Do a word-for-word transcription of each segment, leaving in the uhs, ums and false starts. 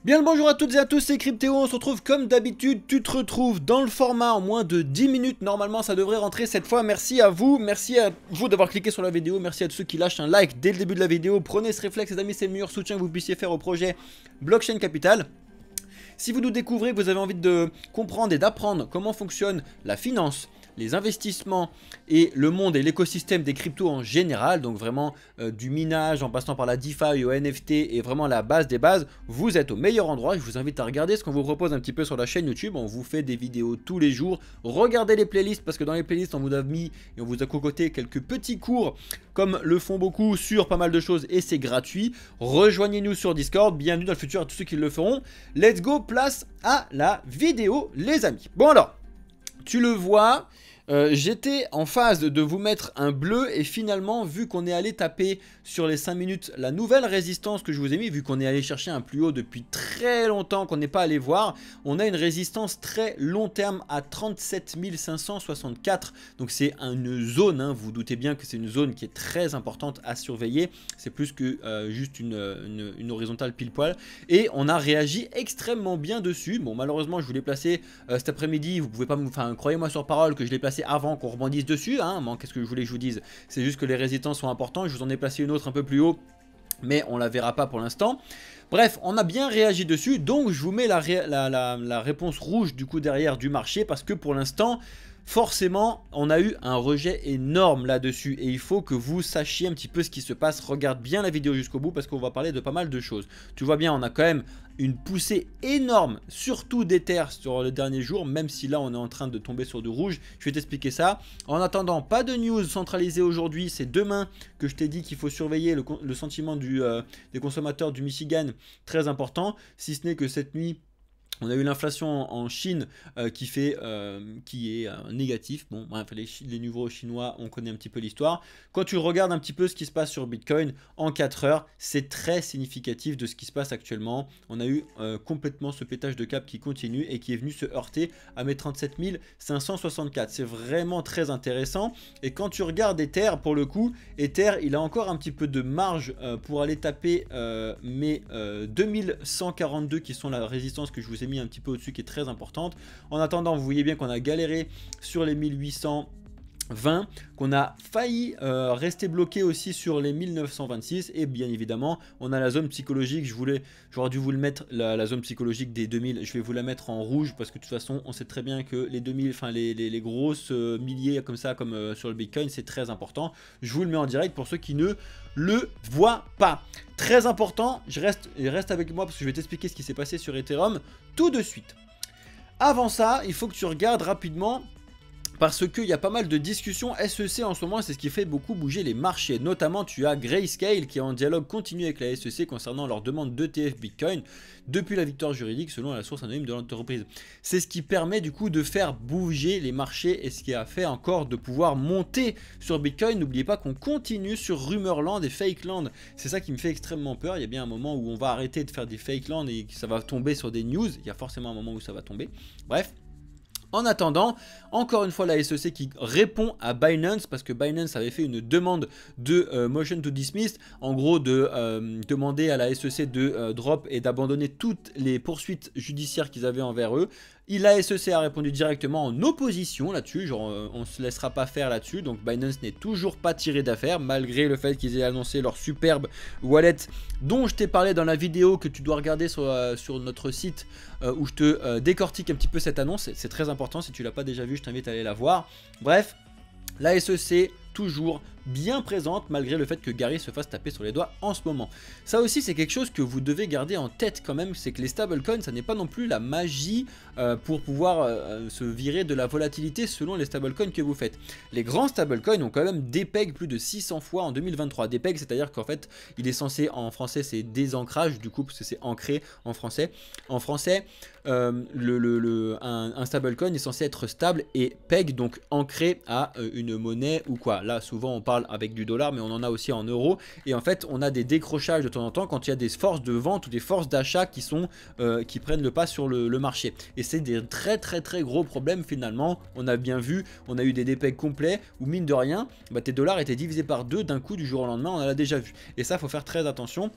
Bien le bonjour à toutes et à tous, c'est Cryptéo, on se retrouve comme d'habitude, tu te retrouves dans le format en moins de dix minutes, normalement ça devrait rentrer cette fois. Merci à vous, merci à vous d'avoir cliqué sur la vidéo, merci à tous ceux qui lâchent un like dès le début de la vidéo. Prenez ce réflexe les amis, c'est le meilleur soutien que vous puissiez faire au projet Blockchain Capital. Si vous nous découvrez, que vous avez envie de comprendre et d'apprendre comment fonctionne la finance, les investissements et le monde et l'écosystème des cryptos en général, donc vraiment euh, du minage en passant par la DeFi au N F T et vraiment la base des bases, vous êtes au meilleur endroit. Je vous invite à regarder ce qu'on vous propose un petit peu sur la chaîne YouTube. On vous fait des vidéos tous les jours. Regardez les playlists parce que dans les playlists on vous a mis et on vous a cocoté quelques petits cours comme le font beaucoup sur pas mal de choses et c'est gratuit. Rejoignez-nous sur Discord, bienvenue dans le futur à tous ceux qui le feront. Let's go, place à la vidéo les amis. Bon alors, tu le vois, euh, j'étais en phase de vous mettre un bleu et finalement vu qu'on est allé taper sur les cinq minutes la nouvelle résistance que je vous ai mis, vu qu'on est allé chercher un plus haut depuis très longtemps qu'on n'est pas allé voir, on a une résistance très long terme à trente-sept mille cinq cent soixante-quatre, donc c'est une zone, hein, vous, vous doutez bien que c'est une zone qui est très importante à surveiller, c'est plus que euh, juste une, une, une horizontale pile poil et on a réagi extrêmement bien dessus. Bon malheureusement je vous l'ai placé euh, cet après-midi, vous pouvez pas me, enfin croyez-moi sur parole que je l'ai placé avant qu'on rebondisse dessus, hein. Bon, qu'est-ce que je voulais que je vous dise, c'est juste que les résistances sont importantes, je vous en ai placé une autre un peu plus haut mais on la verra pas pour l'instant. Bref, on a bien réagi dessus, donc je vous mets la, ré la, la, la réponse rouge du coup derrière du marché parce que pour l'instant forcément on a eu un rejet énorme là-dessus et il faut que vous sachiez un petit peu ce qui se passe. Regarde bien la vidéo jusqu'au bout parce qu'on va parler de pas mal de choses. Tu vois bien, on a quand même une poussée énorme, surtout d'Ether sur le dernier jour, même si là on est en train de tomber sur du rouge. Je vais t'expliquer ça. En attendant, pas de news centralisée aujourd'hui, c'est demain que je t'ai dit qu'il faut surveiller le, le sentiment du, euh, des consommateurs du Michigan, très important, si ce n'est que cette nuit on a eu l'inflation en Chine euh, qui, fait, euh, qui est euh, négatif. Bon, bref, les, les nouveaux chinois, on connaît un petit peu l'histoire. Quand tu regardes un petit peu ce qui se passe sur Bitcoin en quatre heures, c'est très significatif de ce qui se passe actuellement. On a eu euh, complètement ce pétage de cap qui continue et qui est venu se heurter à mes trente-sept mille cinq cent soixante-quatre. C'est vraiment très intéressant. Et quand tu regardes Ether, pour le coup, Ether, il a encore un petit peu de marge euh, pour aller taper euh, mes euh, deux mille cent quarante-deux qui sont la résistance que je vous ai mis un petit peu au-dessus qui est très importante. En attendant, vous voyez bien qu'on a galéré sur les mille huit cent vingt, qu'on a failli euh, rester bloqué aussi sur les mille neuf cent vingt-six et bien évidemment on a la zone psychologique. Je voulais, j'aurais dû vous le mettre, la, la zone psychologique des deux mille, je vais vous la mettre en rouge parce que de toute façon on sait très bien que les deux mille, enfin les, les, les grosses euh, milliers comme ça comme euh, sur le Bitcoin, c'est très important. Je vous le mets en direct pour ceux qui ne le voient pas. Très important, je reste, reste avec moi parce que je vais t'expliquer ce qui s'est passé sur Ethereum tout de suite. Avant ça, il faut que tu regardes rapidement parce qu'il y a pas mal de discussions S E C en ce moment, c'est ce qui fait beaucoup bouger les marchés. Notamment, tu as Grayscale qui est en dialogue continu avec la S E C concernant leur demande d'E T F Bitcoin depuis la victoire juridique selon la source anonyme de l'entreprise. C'est ce qui permet du coup de faire bouger les marchés et ce qui a fait encore de pouvoir monter sur Bitcoin. N'oubliez pas qu'on continue sur Rumorland et Fakeland. C'est ça qui me fait extrêmement peur. Il y a bien un moment où on va arrêter de faire des Fakeland et que ça va tomber sur des news. Il y a forcément un moment où ça va tomber. Bref. En attendant, encore une fois la S E C qui répond à Binance parce que Binance avait fait une demande de euh, motion to dismiss, en gros de euh, demander à la S E C de euh, drop et d'abandonner toutes les poursuites judiciaires qu'ils avaient envers eux. La S E C a répondu directement en opposition là-dessus, genre euh, on ne se laissera pas faire là-dessus, donc Binance n'est toujours pas tiré d'affaire malgré le fait qu'ils aient annoncé leur superbe wallet dont je t'ai parlé dans la vidéo que tu dois regarder sur, euh, sur notre site euh, où je te euh, décortique un petit peu cette annonce, c'est très important, si tu l'as pas déjà vu je t'invite à aller la voir. Bref, la S E C toujours bien présente malgré le fait que Gary se fasse taper sur les doigts en ce moment. Ça aussi c'est quelque chose que vous devez garder en tête quand même, c'est que les stablecoins ça n'est pas non plus la magie euh, pour pouvoir euh, se virer de la volatilité selon les stablecoins que vous faites. Les grands stablecoins ont quand même dépeg plus de six cents fois en deux mille vingt-trois. Dépeg c'est à dire qu'en fait il est censé, en français c'est désancrage du coup parce que c'est ancré en français. En français euh, le, le, le, un, un stablecoin est censé être stable et peg donc ancré à euh, une monnaie ou quoi. Là souvent on parle avec du dollar mais on en a aussi en euros et en fait on a des décrochages de temps en temps quand il y a des forces de vente ou des forces d'achat qui sont euh, qui prennent le pas sur le, le marché et c'est des très très très gros problèmes finalement. On a bien vu, on a eu des dépegs complets où mine de rien bah, tes dollars étaient divisés par deux d'un coup du jour au lendemain, on l'a déjà vu et ça faut faire très attention.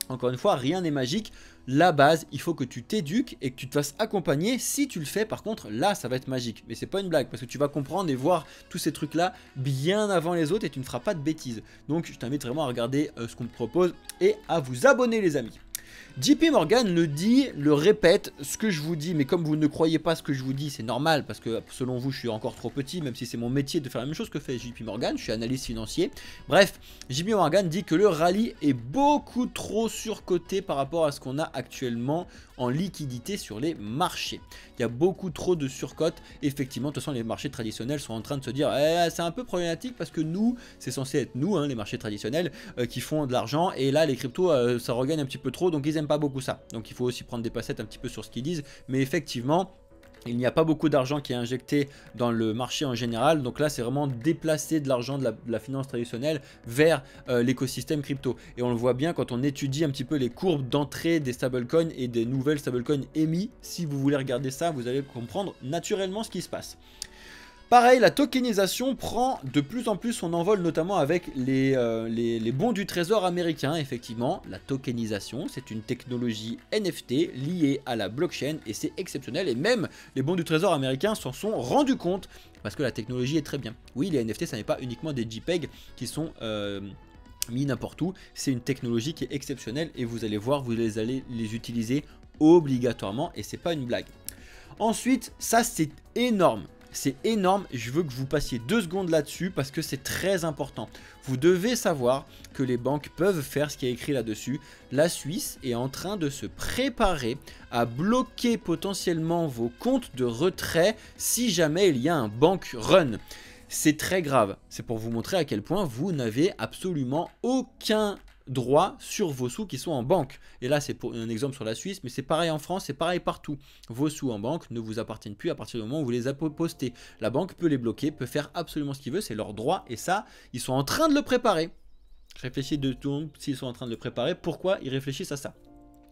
Encore une fois, rien n'est magique. La base, il faut que tu t'éduques et que tu te fasses accompagner. Si tu le fais, par contre, là, ça va être magique. Mais c'est pas une blague, parce que tu vas comprendre et voir tous ces trucs-là bien avant les autres et tu ne feras pas de bêtises. Donc, je t'invite vraiment à regarder euh, ce qu'on te propose et à vous abonner, les amis. J P Morgan le dit, le répète, ce que je vous dis, mais comme vous ne croyez pas ce que je vous dis, c'est normal, parce que selon vous, je suis encore trop petit, même si c'est mon métier de faire la même chose que fait J P Morgan, je suis analyste financier. Bref, J P Morgan dit que le rallye est beaucoup trop surcoté par rapport à ce qu'on a actuellement en liquidité sur les marchés. Il y a beaucoup trop de surcote. Effectivement, de toute façon, les marchés traditionnels sont en train de se dire eh, c'est un peu problématique parce que nous, c'est censé être nous, hein, les marchés traditionnels, euh, qui font de l'argent. Et là, les cryptos, euh, ça regagne un petit peu trop, donc ils n'aiment pas beaucoup ça. Donc il faut aussi prendre des passettes un petit peu sur ce qu'ils disent. Mais effectivement, il n'y a pas beaucoup d'argent qui est injecté dans le marché en général. Donc là, c'est vraiment déplacer de l'argent de, de la finance traditionnelle vers euh, l'écosystème crypto. Et on le voit bien quand on étudie un petit peu les courbes d'entrée des stablecoins et des nouvelles stablecoins émis. Si vous voulez regarder ça, vous allez comprendre naturellement ce qui se passe. Pareil, la tokenisation prend de plus en plus son envol, notamment avec les, euh, les, les bons du trésor américain. Effectivement, la tokenisation, c'est une technologie N F T liée à la blockchain et c'est exceptionnel. Et même les bons du trésor américains s'en sont rendus compte parce que la technologie est très bien. Oui, les N F T, ça n'est pas uniquement des JPEG qui sont euh, mis n'importe où. C'est une technologie qui est exceptionnelle et vous allez voir, vous les allez les utiliser obligatoirement et c'est pas une blague. Ensuite, ça c'est énorme. C'est énorme, je veux que vous passiez deux secondes là-dessus parce que c'est très important. Vous devez savoir que les banques peuvent faire ce qui est écrit là-dessus. La Suisse est en train de se préparer à bloquer potentiellement vos comptes de retrait si jamais il y a un bank run. C'est très grave, c'est pour vous montrer à quel point vous n'avez absolument aucun droit sur vos sous qui sont en banque. Et là c'est pour un exemple sur la Suisse, mais c'est pareil en France, c'est pareil partout. Vos sous en banque ne vous appartiennent plus à partir du moment où vous les avez postés. La banque peut les bloquer, peut faire absolument ce qu'il veut, c'est leur droit et ça, ils sont en train de le préparer. Je réfléchis de tout s'ils sont en train de le préparer, pourquoi ils réfléchissent à ça.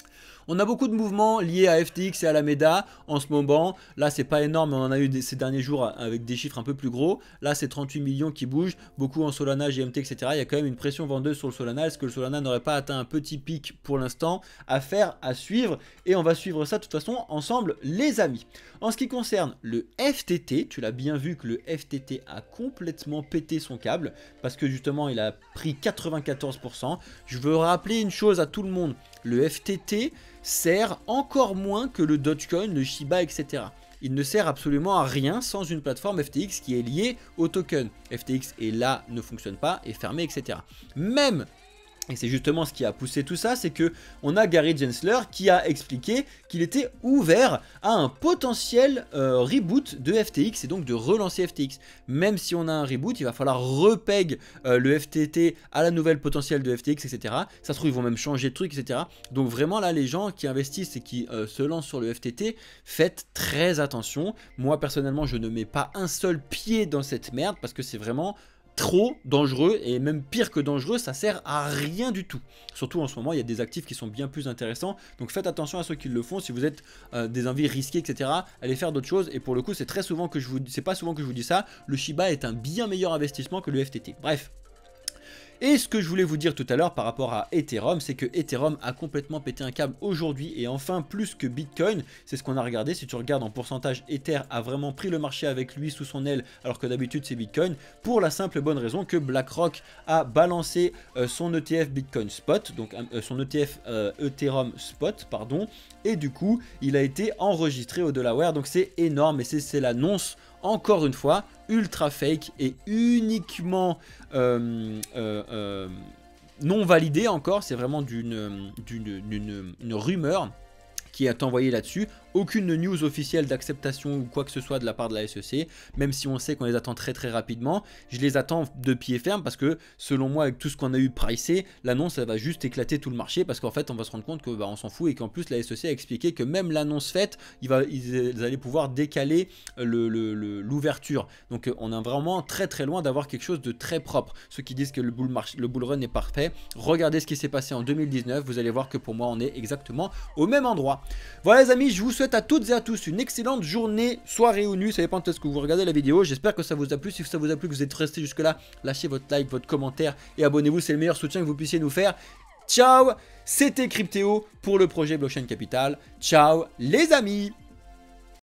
On a beaucoup de mouvements liés à F T X et à l'Alameda en ce moment. Là, c'est pas énorme, mais on en a eu des, ces derniers jours avec des chiffres un peu plus gros. Là, c'est trente-huit millions qui bougent, beaucoup en Solana, G M T, et cetera. Il y a quand même une pression vendeuse sur le Solana. Est-ce que le Solana n'aurait pas atteint un petit pic pour l'instant? À faire, à suivre. Et on va suivre ça de toute façon ensemble, les amis. En ce qui concerne le F T T, tu l'as bien vu que le F T T a complètement pété son câble parce que justement, il a pris quatre-vingt-quatorze pour cent. Je veux rappeler une chose à tout le monde. Le F T T sert encore moins que le Dogecoin, le Shiba, et cetera. Il ne sert absolument à rien sans une plateforme F T X qui est liée au token. F T X est là, ne fonctionne pas, est fermé, et cetera. Même, et c'est justement ce qui a poussé tout ça, c'est que on a Gary Gensler qui a expliqué qu'il était ouvert à un potentiel euh, reboot de F T X et donc de relancer F T X. Même si on a un reboot, il va falloir repeg euh, le F T T à la nouvelle potentielle de F T X, et cetera. Ça se trouve, ils vont même changer de truc, et cetera. Donc vraiment là, les gens qui investissent et qui euh, se lancent sur le F T T, faites très attention. Moi personnellement, je ne mets pas un seul pied dans cette merde parce que c'est vraiment trop dangereux et même pire que dangereux, ça sert à rien du tout. Surtout en ce moment, il y a des actifs qui sont bien plus intéressants. Donc faites attention à ceux qui le font. Si vous êtes euh, des envies risquées, et cetera, allez faire d'autres choses. Et pour le coup, c'est très souvent que je vous, c'est pas souvent que je vous dis ça. Le Shiba est un bien meilleur investissement que le F T T. Bref. Et ce que je voulais vous dire tout à l'heure par rapport à Ethereum, c'est que Ethereum a complètement pété un câble aujourd'hui et enfin plus que Bitcoin. C'est ce qu'on a regardé. Si tu regardes en pourcentage, Ether a vraiment pris le marché avec lui sous son aile alors que d'habitude c'est Bitcoin. Pour la simple et bonne raison que BlackRock a balancé euh, son E T F Bitcoin Spot, donc euh, son E T F euh, Ethereum Spot, pardon. Et du coup, il a été enregistré au Delaware. Donc c'est énorme et c'est l'annonce, encore une fois, ultra fake et uniquement euh, euh, euh, non validée encore. C'est vraiment d'une d'une rumeur qui est envoyée là-dessus. Aucune news officielle d'acceptation ou quoi que ce soit de la part de la S E C, même si on sait qu'on les attend très très rapidement. Je les attends de pied ferme parce que selon moi, avec tout ce qu'on a eu pricé, l'annonce elle va juste éclater tout le marché parce qu'en fait on va se rendre compte que bah, on s'en fout et qu'en plus la S E C a expliqué que même l'annonce faite, il va, ils, ils allaient pouvoir décaler l'ouverture. Donc on est vraiment très très loin d'avoir quelque chose de très propre. Ceux qui disent que le bull, marché, le bull run est parfait, regardez ce qui s'est passé en deux mille dix-neuf, vous allez voir que pour moi on est exactement au même endroit. Voilà les amis, je vous souhaite à toutes et à tous une excellente journée, soirée ou nuit, ça dépend de ce que vous regardez la vidéo. J'espère que ça vous a plu. Si ça vous a plu, que vous êtes resté jusque là, lâchez votre like, votre commentaire et abonnez-vous, c'est le meilleur soutien que vous puissiez nous faire. Ciao, c'était Cryptéo pour le projet Blockchain Capital. Ciao les amis.